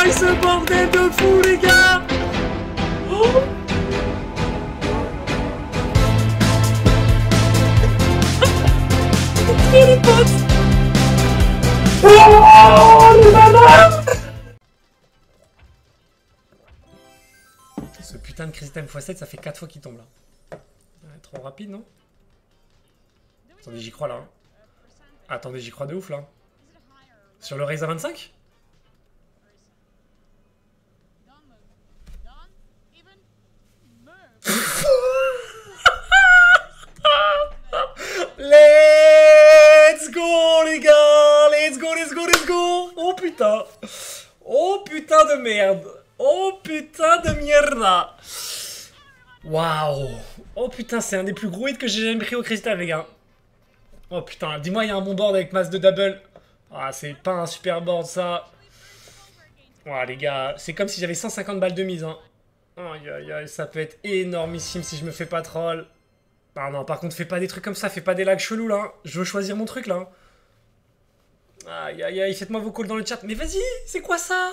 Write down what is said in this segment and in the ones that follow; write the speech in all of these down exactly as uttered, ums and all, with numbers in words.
c'est ce bordel de fou, les gars? Oh, les potes. Oh, les bananes. Ce putain de Cristal fois sept, ça fait quatre fois qu'il tombe là. Ouais, trop rapide, non? Attendez, j'y crois là. Hein. Attendez, j'y crois de ouf là. Sur le Razer vingt-cinq? Let's go les gars. Let's go, let's go, let's go. Oh putain. Oh putain de merde. Oh putain de mierda. Waouh. Oh putain, c'est un des plus gros hits que j'ai jamais pris au cristal, les gars. Oh putain, dis-moi, il y a un bon board avec masse de double. Ah, c'est pas un super board, ça. Ouais, les gars, c'est comme si j'avais cent cinquante balles de mise, hein. Aïe, aïe, aïe, ça peut être énormissime si je me fais pas troll. Ah non, par contre, fais pas des trucs comme ça, fais pas des lags chelous, là. Je veux choisir mon truc, là. Aïe, aïe, aïe, faites-moi vos calls dans le chat. Mais vas-y, c'est quoi ça?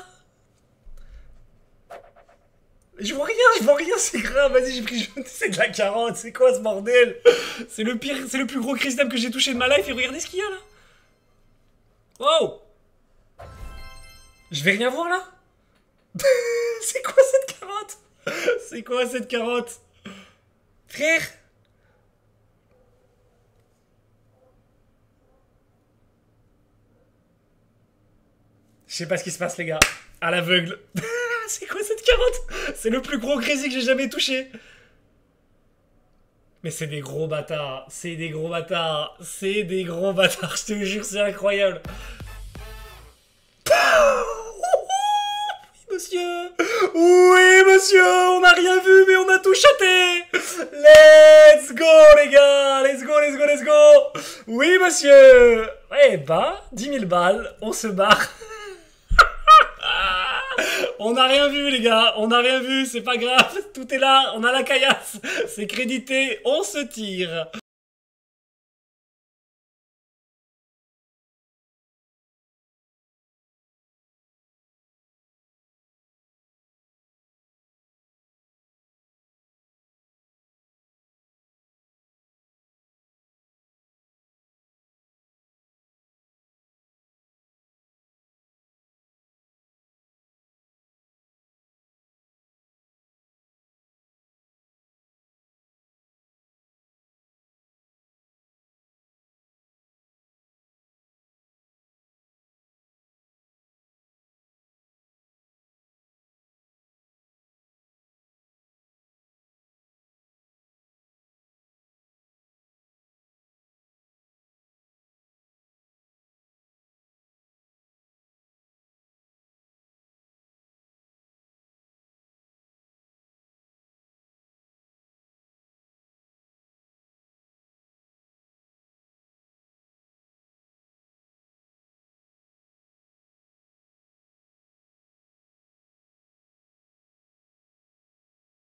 Je vois rien, je vois rien, c'est grave, vas-y, j'ai pris jaune, c'est de la carotte, c'est quoi ce bordel? C'est le pire, c'est le plus gros cristal que j'ai touché de ma life, et regardez ce qu'il y a là. Wow. Je vais rien voir là. C'est quoi cette carotte? C'est quoi cette carotte? Frère. Je sais pas ce qui se passe les gars, à l'aveugle. C'est quoi cette carotte? C'est le plus gros crazy que j'ai jamais touché. Mais c'est des gros bâtards. C'est des gros bâtards. C'est des gros bâtards. Je te jure, c'est incroyable. Oui, monsieur. Oui, monsieur. On n'a rien vu, mais on a tout chaté. Let's go, les gars. Let's go, let's go, let's go. Oui, monsieur. Eh bah, dix mille balles. On se barre. On n'a rien vu les gars, on n'a rien vu, c'est pas grave, tout est là, on a la caillasse, c'est crédité, on se tire.